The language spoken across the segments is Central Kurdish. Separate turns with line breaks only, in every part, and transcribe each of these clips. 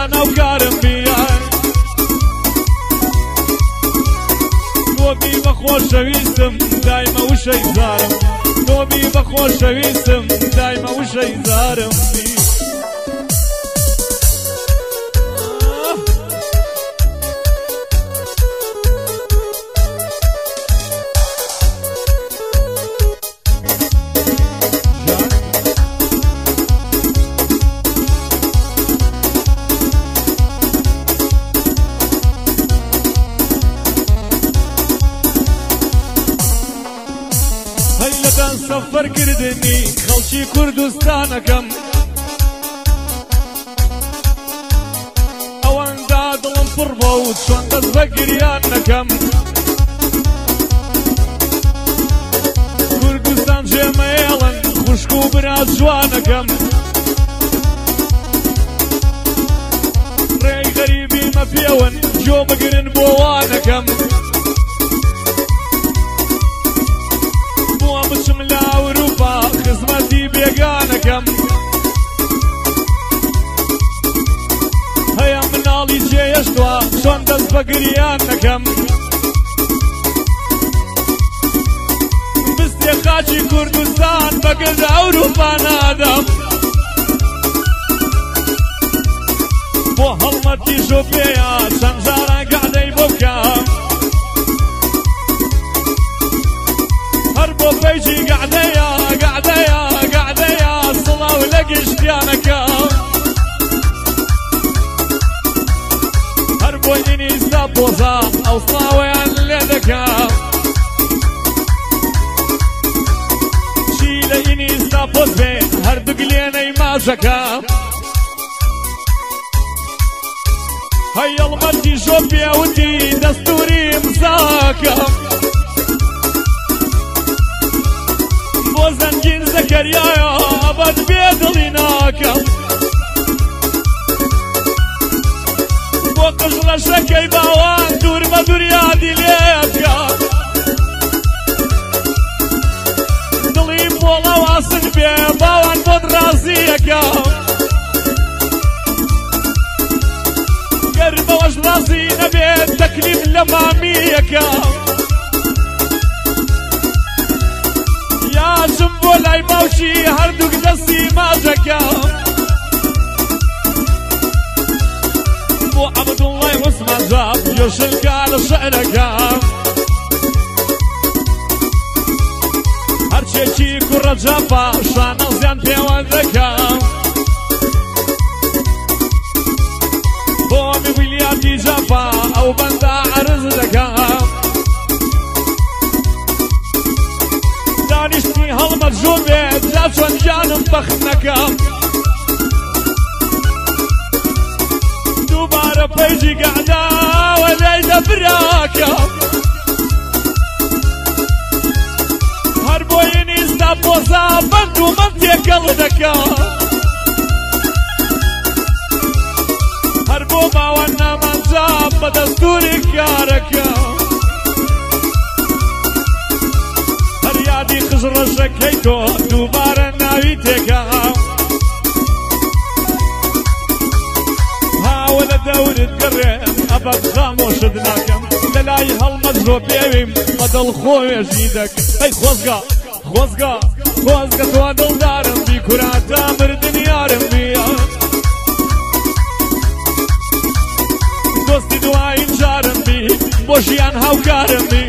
بۆژیان هاوکارم بیان تۆبی بە خۆشەویستم دایمە وشەی زارم تۆبی بە خۆشەویستم دایمە وشەی زارم بی سفر کردنی خەڵکی کوردستانەکەم ئەوەندا دڵم پڕ بۆ و چۆن دەست بە گریان نەکەم کوردستان جێمەێڵن خوشک و براز جوانەکەم ڕێی غەریبی مەپێون جۆ بگرن بۆ وانەکەم بچم لە ئەوروپا خزمەتی بێگانەکەم هەیە مناڵی جێیەشتوە چۆن دەست بە گریان نەکەم بستێ خاچی کوردستان بەگرد ئەوروپا نادەم بۆ هەڵمەتی شۆپێیە چەند جاران گەعدەی بۆ بکەم هەر بۆ پەیجی گەعدەیە گەعدەیە گەعدەیە سڵاو لە گشتیانەکەم هەر بۆ ئینیستا پۆزە ئەو سڵاویان لێ دەکەم چی لە ئینیستا پۆز بێ هەردووک لێنەی ماچەکەم هەیەڵمەتی شۆپێوتی دەستوری ئیمزاکەم بۆ زەنگین زەکەریایە ئەبەد بێ دڵی ناکەم بۆ قژڵە شەکەی باوان دوورمە دووریادی لێ بکەم دڵی پۆڵە واسن بێ باوان بۆت ڕازیەکەم گەر بەوەش ڕازی نەبێت تەکلیف لە مامیەکەم یاچم بۆ لای باوکی هەردووک دەستی ماچەکەم بۆ عەبدوڵڵای عوسمان جاب جۆشنکا لە شەعرەکەم هەرچێکی کوڕە جاپا شانەزیان پەیوەندەکەم بۆ میویلیاتی جاپا ئەو بەندە عەرز دەکەم دانیشتی هەڵمەت ژۆ بێت جا چۆن گیانم بەخت نەکەم دووبارە پەیجی گەعداوە لای دەبراکەم هەر بۆ ئینیستا پۆزە بەند و من تێکەڵ دەکەم هەر بۆ باوە نامەنجا بە دەستوری کارەکەم یادی خژڕەشەکەی تۆ دووبارە ناوی تێکەم هاوە لە دەورت گەڕێم ئەبەد خامۆشت ناکەم لە لای هەڵمەت ژۆ پێویم بە دڵخۆوێژی دەکەم ئەی خۆزگا خۆزگا خۆزگە تۆ دڵدارم بی کوراتا مردنی یارم بیە دۆستی دوایین جارم بی بۆ ژیان هاوکارم بی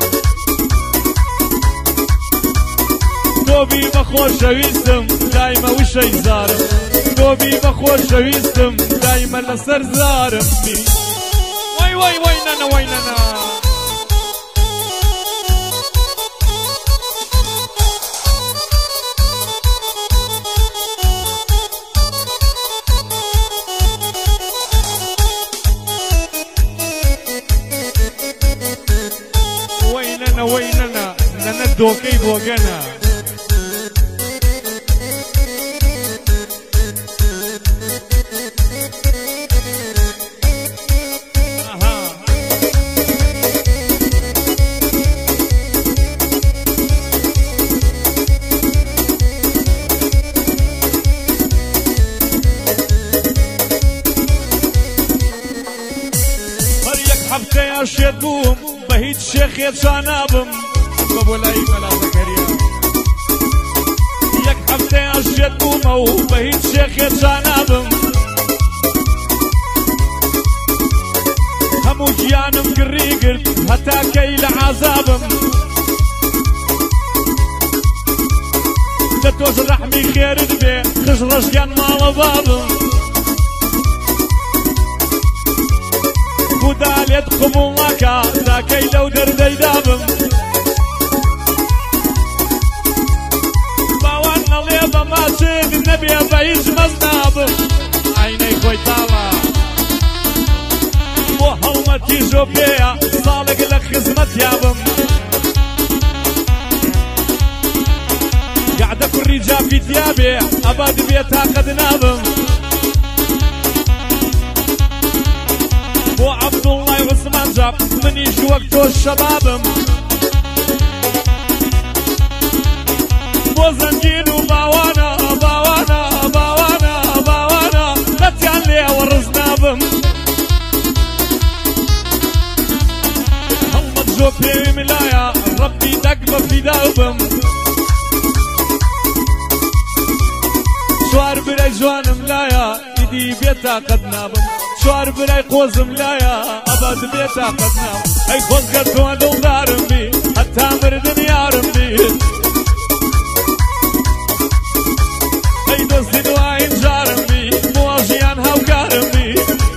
تۆبی بە خۆشەویستم دایمە وشەی زارم تۆبی بە خۆشەویستم دایمە لەسەر زارم بی وای وای وای نەنە وای نەنە وای نەنە وای نەنە نەنە دۆکەی بۆگەنە عشێت بووم بە هیچ شێخێت شانابم بە بۆ لای مەلا زەکەریا یەک هەفتەی عشێت بوومە و بە هیچ شێخێت شانابم هەموو گیانم گڕی گرت هەتا کەی لە عازابم لە تۆش ڕەحمی خێرت بێ خش ڕەشیان ماڵە بابم بوودا لێت قبوڵەکە تاکەی لەو دەردەی دابم باوان نەڵێ بە ماچێت نەبێ بە هیچ مەزنابم عینەی خۆی تاڵە بۆ هەڵمەتی ژۆپێیە ساڵێک لە خزمەت یابم گعدە کوڕی جافیتیا بێ ئەبا دبێ تاقەت نابم بۆ عەبدوڵڵای عوسمان جاب منیش وەک تۆ شەبابم بۆ زەنگین و باوانە باوانە باوانە باوانە قەتیان لێوە ڕز نابم هەڵمەت ژۆ پێوی ملایە ڕەبی دەک بە فیداو بم چوار برای جوانم لایە ئیدی بێ تاقەت نابم چوار برای قۆزم لایە ئەبا دبێ تاقەت نابم ئەی خۆزگە تۆ دڵدارم بی هەتا مردن یارم بی ئەی دۆستی دوایین جارم بی بۆ ژیان هاوکارم بی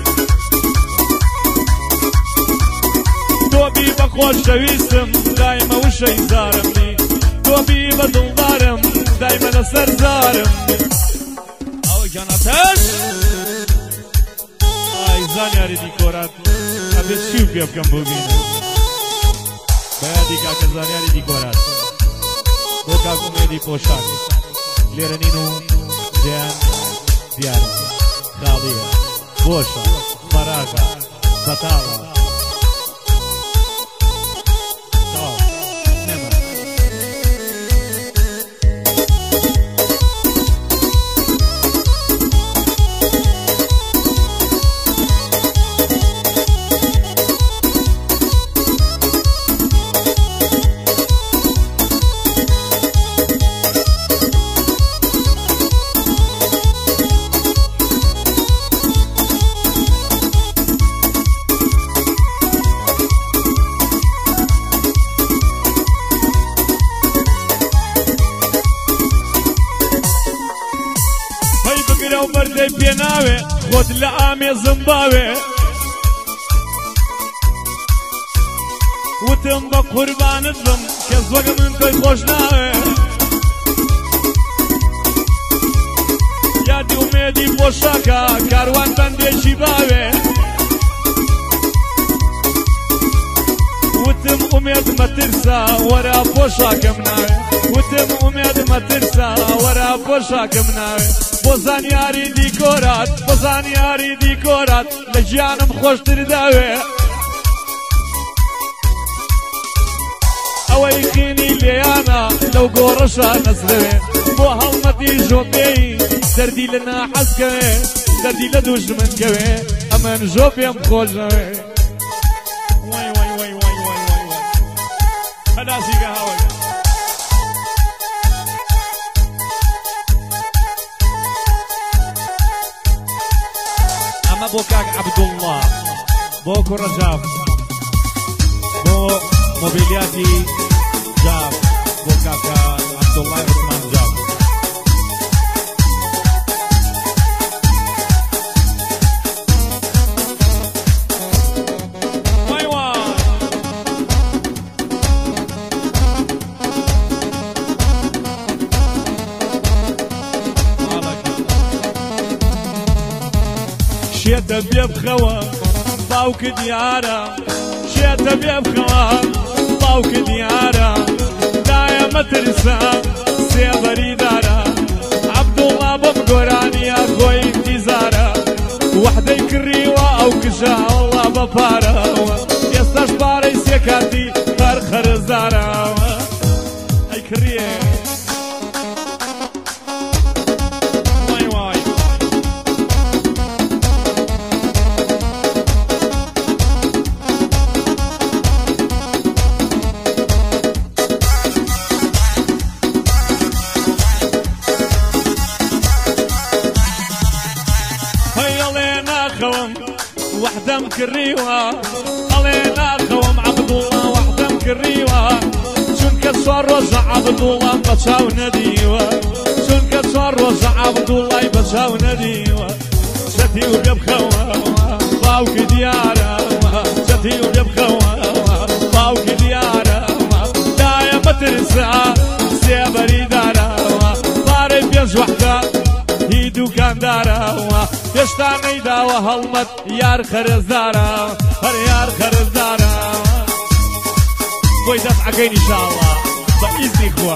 تۆ بی بە خۆشەویستم دایمە وشەی زارم بی تۆ بی بە دڵدارم دایمە لەسەر زارم بی جاناتش ئای زانیاری دیکۆرات ئەبێت چی و پێ بکەم بۆ بینە بەیادی کاکە زانیاری دیکۆرات بۆ کاکومێدی پۆشاک لێرە نین و جیان دیار خاڵیە بۆشە فەراکە بەتاڵە بەردەی پێناوێ خۆت لە ئامێزم باوێ وتم بە قوربانت بم کەس وەک من تۆی خۆش ناوێ یادی ئومێدی پۆشاکە کاروان بەندێکی باوێ وتم ئومێد مەترسە وەرە پۆشاکەم ناوێ وتم ئومێد مەترسە وەرە پۆشاکەم ناوێ بۆ زانیاری دیکۆرات بۆ زانیاری دیکۆرات لە گیانم خۆشتر داوێ ئەوەی خینی لێیانە لەو گۆڕەشە نەزرەوێ بۆ هەڵمەتی ژۆپێی دەردی لە ناحەزکەوێ دەردی لە دوژمنکەوێ ئەمەن ژۆ پێم خۆشەوێ وای وای وای وای وای وای وای هەداسیگە هاوەی ئەمە بۆ کاک عەبدوڵڵا بۆ کوڕە جاف بۆ مۆبیلیاتی جاف بۆ کاکە عەبدوڵڵای عوسمان جاف وای وای شێتە بێ بخەوە باوکە دیارە شێتە بێ بخەوە باوکە دیارە دایە مەترسە سێبەری دارە عەبدوڵڵا بەم گۆرانیە خۆی انتیزارە وەحدەی کڕیوە ئەو کژە وەڵڵا بە پارەوە ئێستاش پارەی سێکاتی هەر خەرزارەوە ئەی کڕیێ خوم وحدم كريوة علينا خوم عبد الله وحدم كريوة شنك صار رجع عبد الله بتشاو نديوة شنك صار رجع عبد الله بتشاو نديوة شتي وبيبخوا باوك ديارة شتي وبيبخوا باوك ديارة دايا مترسا سيبري دارا باري بيز وحدة هيدو كان دارا يشتاني داوة هلمت يار خرز دارا هر يار خرز دارا بوي دفعكين إن شاء الله بإذن إخوة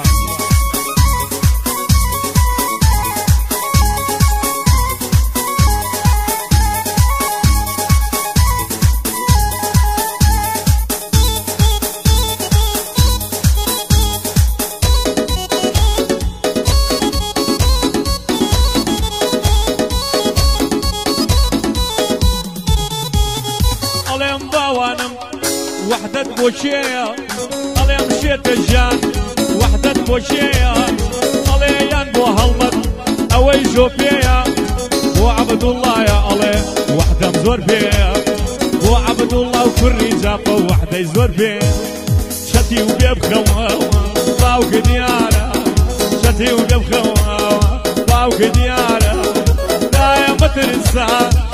وحدة بوشية علي مشيت الجان وحدة بوشية علي ينبو هلمت اوي جوبية وعبد الله يا علي وحدة مزور بيا وعبد الله وكري جابة وحدة يزور بيا شتي وبيبخوا باوك ديارة شتي وبيبخوا باوك ديارة دايا مترسا